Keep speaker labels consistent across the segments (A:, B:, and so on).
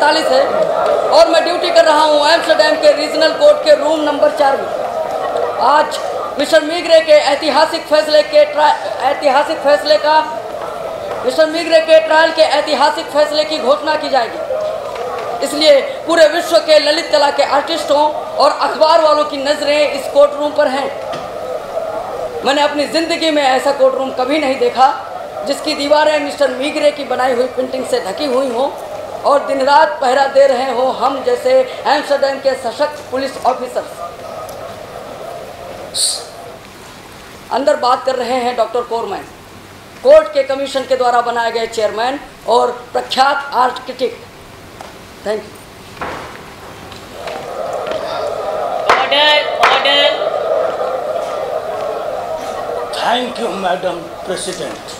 A: 40 है और मैं ड्यूटी कर रहा हूँ एम्स्टर्डम के रीजनल कोर्ट के रूम नंबर 4 में। आज मिस्टर मिग्रे के ऐतिहासिक फैसले के ट्रायल के ऐतिहासिक फैसले की घोषणा की जाएगी। इसलिए पूरे विश्व के ललित कला के आर्टिस्टों और अखबार वालों की नज़रें इस कोर्ट रूम पर हैं। मैंने अपनी ज़िंदगी में ऐसा कोर्ट रूम कभी नहीं देखा जिसकी दीवारें मिस्टर मिग्रे की बनाई हुई पेंटिंग से ढकी हुई हों और दिन रात पहरा दे रहे हों हम जैसे एम्स्टर्डम के सशक्त पुलिस ऑफिसर्स। अंदर बात कर रहे हैं डॉक्टर कोरमैन, कोर्ट के कमीशन के द्वारा बनाए गए चेयरमैन और प्रख्यात architect. Thank you.
B: Order.
C: Thank you madam president.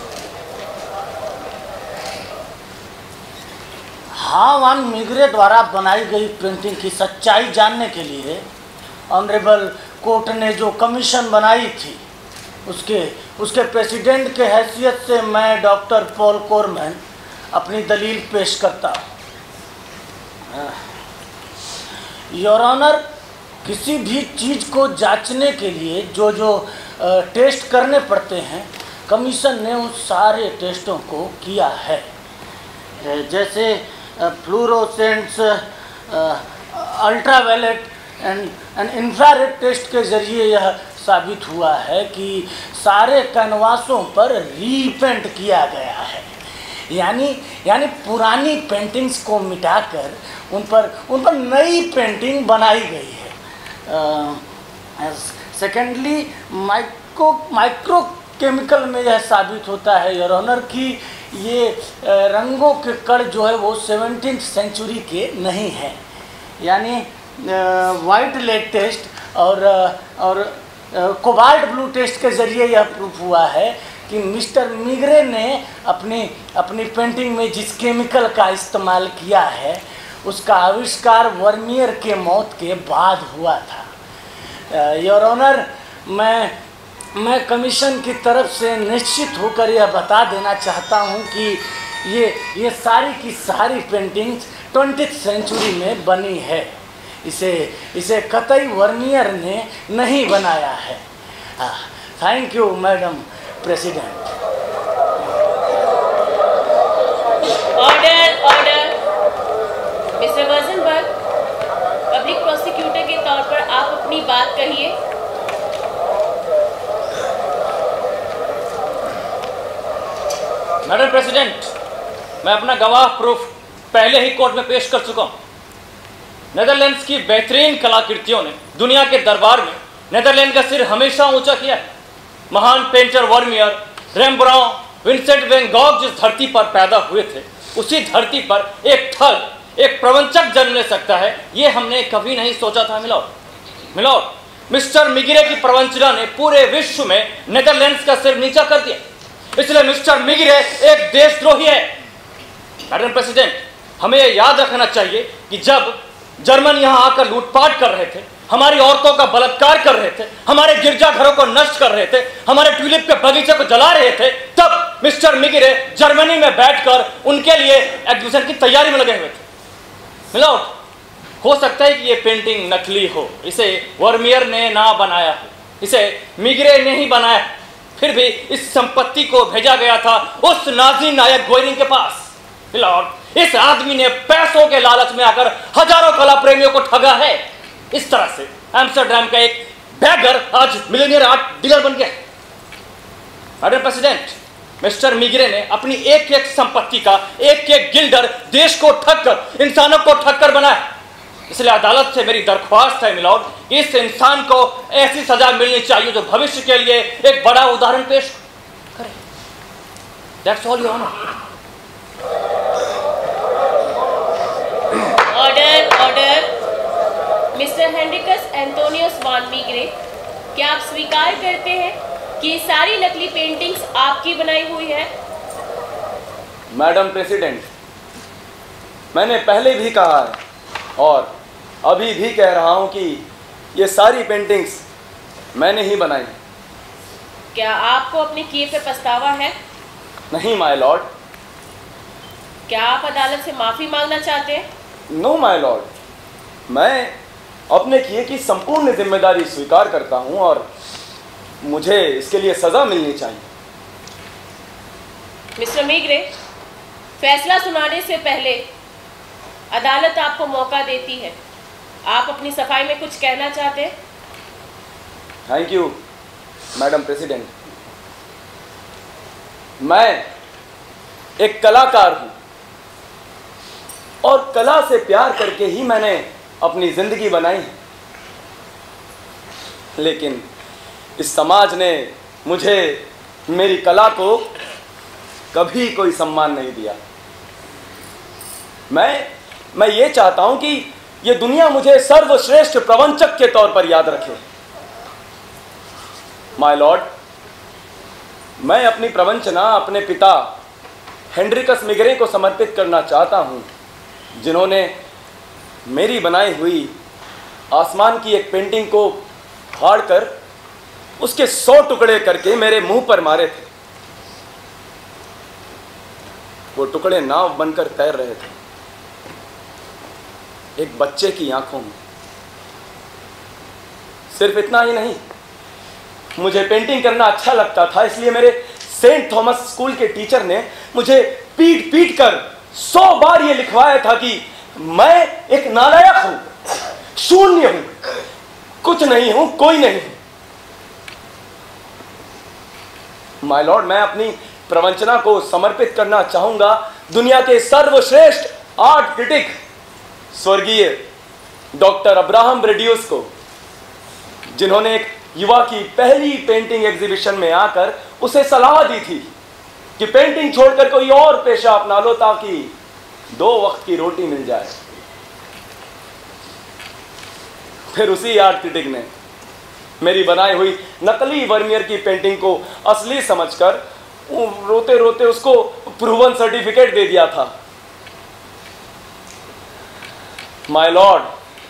C: Han van Meegeren द्वारा बनाई गई पेंटिंग की सच्चाई जानने के लिए ऑनरेबल कोर्ट ने जो कमीशन बनाई थी उसके प्रेसिडेंट के हैसियत से मैं डॉक्टर पॉल कोरमैन अपनी दलील पेश करता हूँ। योर ऑनर, किसी भी चीज़ को जांचने के लिए जो टेस्ट करने पड़ते हैं कमीशन ने उन सारे टेस्टों को किया है। जैसे fluorescents, ultraviolet and infrared test के ज़रिए यह साबित हुआ है कि सारे कैनवासों पर रीपेंट किया गया है, यानी पुरानी पेंटिंग्स को मिटाकर उन पर नई पेंटिंग बनाई गई है। सेकेंडली, माइक्रो केमिकल में यह साबित होता है योर ऑनर कि ये रंगों के कण जो है वो 17वीं सेंचुरी के नहीं हैं। यानी वाइट लेड टेस्ट और कोबाल्ट ब्लू टेस्ट के ज़रिए यह प्रूफ हुआ है कि मिस्टर मिग्रे ने अपनी पेंटिंग में जिस केमिकल का इस्तेमाल किया है उसका आविष्कार वर्मियर के मौत के बाद हुआ था। योर ऑनर, मैं कमीशन की तरफ से निश्चित होकर यह बता देना चाहता हूं कि ये सारी की सारी पेंटिंग्स 20वीं सेंचुरी में बनी है। इसे कतई वर्मियर ने नहीं बनाया है। Thank you madam president.
B: Order. Mister Verzenberg, public prosecutor के तौर पर आप अपनी बात कहिए।
D: मैडम प्रेसिडेंट, मैं अपना गवाह प्रूफ पहले ही कोर्ट में पेश कर चुका हूं। नेदरलैंड्स की बेहतरीन कलाकृतियों ने दुनिया के दरबार में नेदरलैंड का सिर हमेशा ऊंचा किया है। महान painter Vermeer, Rembrandt, Vincent van Gogh जिस धरती पर पैदा हुए थे उसी धरती पर एक ठग, एक प्रवंचक जन्म ले सकता है, ये हमने कभी नहीं सोचा था। मिलॉर्ड, मिस्टर मिग्रे की प्रवंचना ने पूरे विश्व में नेदरलैंड्स का सिर नीचा कर दिया, इसलिए मिस्टर मिग्रे एक देशद्रोही है। मैडम प्रेसिडेंट, हमें यह याद रखना चाहिए कि जब जर्मन यहां आकर लूटपाट कर रहे थे, हमारी औरतों का बलात्कार कर रहे थे, हमारे गिरजाघरों को नष्ट कर रहे थे, हमारे ट्यूलिप के बगीचे को जला रहे थे, तब मिस्टर मिग्रे जर्मनी में बैठकर उनके लिए एग्जीबिशन की तैयारी में लगे हुए थे। मिलॉर्ड, हो सकता है कि ये पेंटिंग नकली हो, इसे वर्मियर ने ना बनाया हो, इसे मिग्रे ने ही बनाया, फिर भी इस संपत्ति को भेजा गया था उस नाजी नायक गोइरिंग के पास। मिलॉर्ड, इस आदमी ने पैसों के लालच में आकर हजारों कला प्रेमियों को ठगा है। इस तरह से एम्स्टर्डम का एक बैगर आज मिलियनियर आर्ट डीलर बन गया। मैडम प्रेसिडेंट, मिस्टर मिग्रे ने अपनी एक एक संपत्ति का एक एक गिल्डर देश को ठगकर, इंसानों को ठगकर बनाया। इसलिए अदालत से मेरी दरख्वास्त है मिलॉर्ड, इस इंसान को ऐसी सजा मिलनी चाहिए जो भविष्य के लिए एक बड़ा उदाहरण पेश करे। That's all your honour.
B: Order. Mister Henricus Antonius van Meegeren, क्या आप स्वीकार करते हैं कि सारी नकली पेंटिंग्स आपकी बनाई हुई है?
D: मैडम प्रेसिडेंट, मैंने पहले भी कहा है और अभी भी कह रहा हूं कि ये सारी पेंटिंग्स मैंने ही बनाई।
B: क्या आपको अपने किए पे पछतावा है?
D: नहीं माय लॉर्ड।
B: क्या आप अदालत से माफ़ी मांगना चाहते हैं?
E: नो माय लॉर्ड, मैं अपने किए की संपूर्ण जिम्मेदारी स्वीकार करता हूं और मुझे इसके लिए सजा मिलनी चाहिए।
B: मिस्टर मीग्रे, फैसला सुनाने से पहले अदालत आपको मौका देती है। आप अपनी सफाई में कुछ कहना चाहते हैं?
E: Thank you madam president. मैं एक कलाकार हूं और कला से प्यार करके ही मैंने अपनी जिंदगी बनाई है, लेकिन इस समाज ने मुझे, मेरी कला को कभी कोई सम्मान नहीं दिया। मैं ये चाहता हूं कि ये दुनिया मुझे सर्वश्रेष्ठ प्रवंचक के तौर पर याद रखे। माय लॉर्ड, मैं अपनी प्रवंचना अपने पिता हेनरिकस मिग्रे को समर्पित करना चाहता हूं, जिन्होंने मेरी बनाई हुई आसमान की एक पेंटिंग को फाड़कर उसके 100 टुकड़े करके मेरे मुंह पर मारे थे। वो टुकड़े नाव बनकर तैर रहे थे एक बच्चे की आंखों में। सिर्फ इतना ही नहीं, मुझे पेंटिंग करना अच्छा लगता था, इसलिए मेरे सेंट थॉमस स्कूल के टीचर ने मुझे पीट पीट कर 100 बार ये लिखवाया था कि मैं एक नालायक हूं, शून्य हूं, कुछ नहीं हूं, कोई नहीं हूं। माय लॉर्ड, मैं अपनी प्रवंचना को समर्पित करना चाहूंगा दुनिया के सर्वश्रेष्ठ आर्ट क्रिटिक स्वर्गीय डॉक्टर अब्राहम ब्रेडियोस को, जिन्होंने एक युवा की पहली पेंटिंग एग्जीबिशन में आकर उसे सलाह दी थी कि पेंटिंग छोड़कर कोई और पेशा अपना लो ताकि 2 वक्त की रोटी मिल जाए। फिर उसी आर्ट क्रिटिक ने मेरी बनाई हुई नकली वर्नियर की पेंटिंग को असली समझकर रोते रोते उसको प्रूवन सर्टिफिकेट दे दिया था। माय लॉर्ड,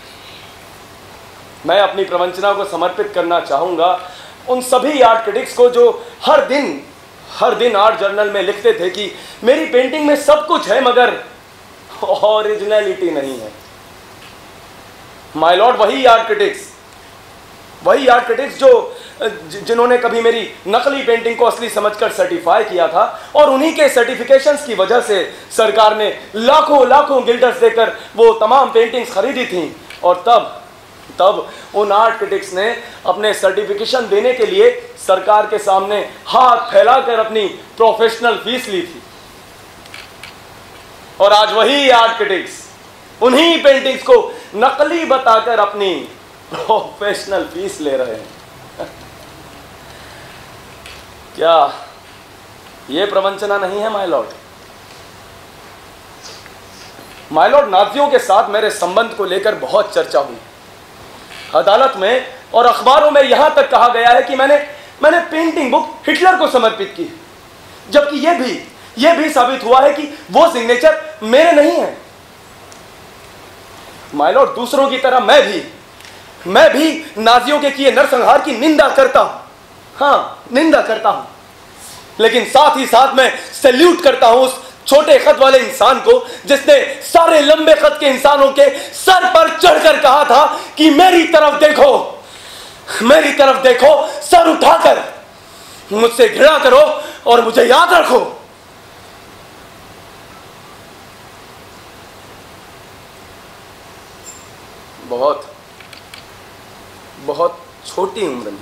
E: मैं अपनी प्रवंचना को समर्पित करना चाहूंगा उन सभी आर्ट क्रिटिक्स को जो हर दिन आर्ट जर्नल में लिखते थे कि मेरी पेंटिंग में सब कुछ है मगर ओरिजिनलिटी नहीं है। माय लॉर्ड, वही आर्ट क्रिटिक्स जिन्होंने कभी मेरी नकली पेंटिंग को असली समझकर सर्टिफाई किया था, और उन्हीं के सर्टिफिकेशंस की वजह से सरकार ने लाखों गिल्डर्स देकर वो तमाम पेंटिंग्स खरीदी थी। और तब उन आर्ट क्रिटिक्स ने अपने सर्टिफिकेशन देने के लिए सरकार के सामने हाथ फैलाकर अपनी प्रोफेशनल फीस ली थी। और आज वही आर्ट क्रिटिक्स उन्हीं पेंटिंग्स को नकली बताकर अपनी प्रोफेशनल फीस ले रहे हैं। क्या यह प्रवंचना नहीं है माय लॉर्ड? माय लॉर्ड, नाजियों के साथ मेरे संबंध को लेकर बहुत चर्चा हुई। अदालत में और अखबारों में यहां तक कहा गया है कि मैंने पेंटिंग बुक हिटलर को समर्पित की, जबकि यह भी साबित हुआ है कि वो सिग्नेचर मेरे नहीं है। माय लॉर्ड, दूसरों की तरह मैं भी नाजियों के किए नरसंहार की निंदा करता हूं। हाँ, निंदा करता हूं, लेकिन साथ ही साथ मैं सैल्यूट करता हूं उस छोटे कद वाले इंसान को जिसने सारे लंबे कद के इंसानों के सर पर चढ़कर कहा था कि मेरी तरफ देखो, सर उठाकर मुझसे घृणा करो और मुझे याद रखो। बहुत छोटी उम्र में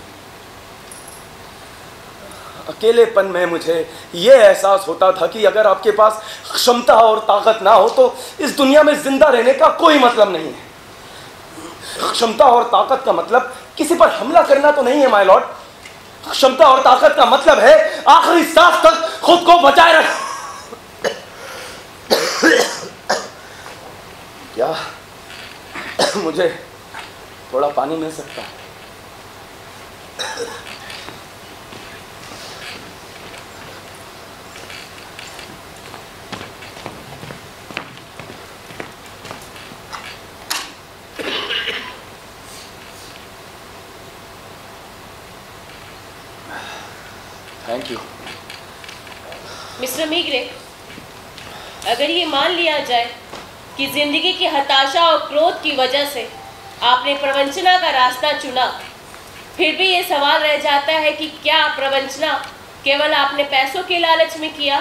E: अकेलेपन में मुझे यह एहसास होता था कि अगर आपके पास क्षमता और ताकत ना हो तो इस दुनिया में जिंदा रहने का कोई मतलब नहीं है। क्षमता और ताकत का मतलब किसी पर हमला करना तो नहीं है माय लॉर्ड। क्षमता और ताकत का मतलब है आखिरी सांस तक खुद को बचाए रख। क्या मुझे थोड़ा पानी मिल सकता है? Thank you.
B: मिस्टर मीग्रे, अगर ये मान लिया जाए कि जिंदगी की हताशा और क्रोध की वजह से आपने प्रवंचना का रास्ता चुना, फिर भी ये सवाल रह जाता है कि क्या प्रवंचना केवल आपने पैसों के लालच में किया?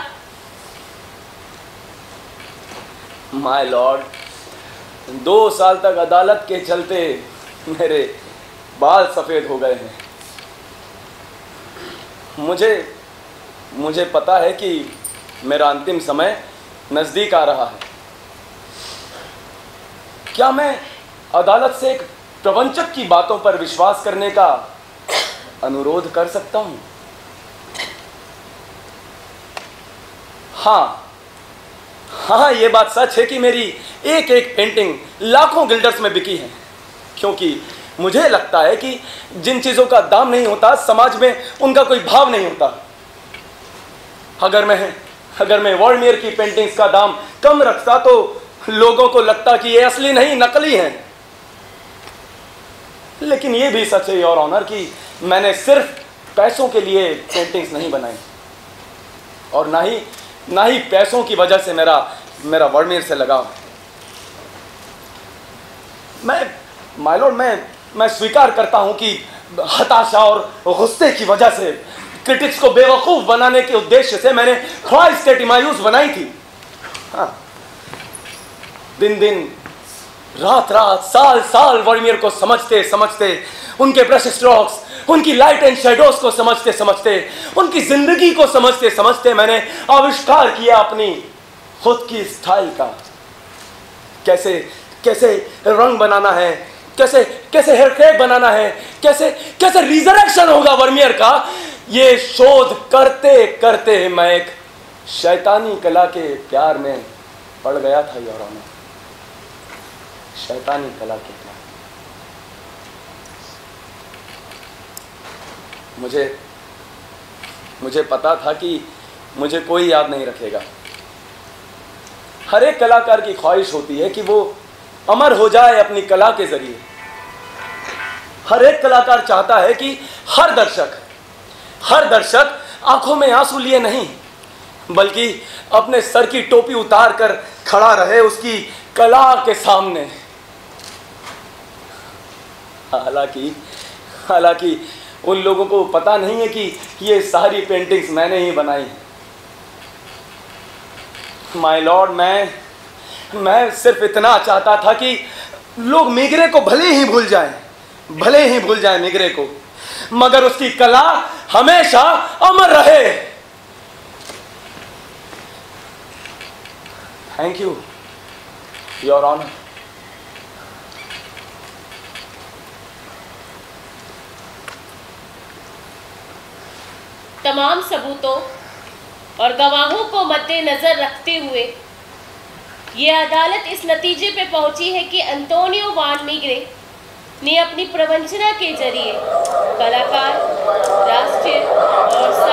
E: माय लॉर्ड, 2 साल तक अदालत के चलते मेरे बाल सफेद हो गए हैं। मुझे पता है कि मेरा अंतिम समय नजदीक आ रहा है। क्या मैं अदालत से एक प्रवंचक की बातों पर विश्वास करने का अनुरोध कर सकता हूं? हाँ, ये बात सच है कि मेरी एक एक पेंटिंग लाखों गिल्डर्स में बिकी है, क्योंकि मुझे लगता है कि जिन चीजों का दाम नहीं होता, समाज में उनका कोई भाव नहीं होता। अगर मैं वर्ल्डमेयर की पेंटिंग्स का दाम कम रखता तो लोगों को लगता कि ये असली नहीं, नकली हैं। लेकिन ये भी सच है योर ऑनर कि मैंने सिर्फ पैसों के लिए पेंटिंग्स नहीं बनाई, और ना ही पैसों की वजह से मेरा वर्ल्डमेयर से लगाव है। माय लॉर्ड, मैं स्वीकार करता हूं कि हताशा और गुस्से की वजह से, क्रिटिक्स को बेवकूफ बनाने के उद्देश्य से मैंने ख्वाहिश के टिमायूस बनाई थी। हाँ, दिन रात साल वर्ल्डमेयर को समझते उनके ब्रश स्ट्रोक्स, उनकी लाइट एंड शेडोज को समझते उनकी जिंदगी को समझते मैंने आविष्कार किया अपनी खुद की स्टाइल का। कैसे रंग बनाना है, कैसे हेयर क्रेप बनाना है, कैसे रिजरेक्शन होगा वर्ल्डमेयर का, ये शोध करते मैं एक शैतानी कला के प्यार में पड़ गया था योर ऑनर। शैतानी कला के प्यार। मुझे पता था कि मुझे कोई याद नहीं रखेगा। हर एक कलाकार की ख्वाहिश होती है कि वो अमर हो जाए अपनी कला के जरिए। हर एक कलाकार चाहता है कि हर दर्शक आंखों में आंसू लिए नहीं, बल्कि अपने सर की टोपी उतार कर खड़ा रहे उसकी कला के सामने। हालांकि उन लोगों को पता नहीं है कि ये सारी पेंटिंग्स मैंने ही बनाई हैं। माय लॉर्ड, मैं सिर्फ इतना चाहता था कि लोग मिगरे को भले ही भूल जाएं मिगरे को, मगर उसकी कला हमेशा अमर रहे। Thank you your honour.
B: तमाम सबूतों और गवाहों को मद्देनजर रखते हुए ये अदालत इस नतीजे पे पहुंची है कि एंटोनियो वान मीग्रे ने अपनी प्रवंचना के जरिए कलाकार, राष्ट्रीय और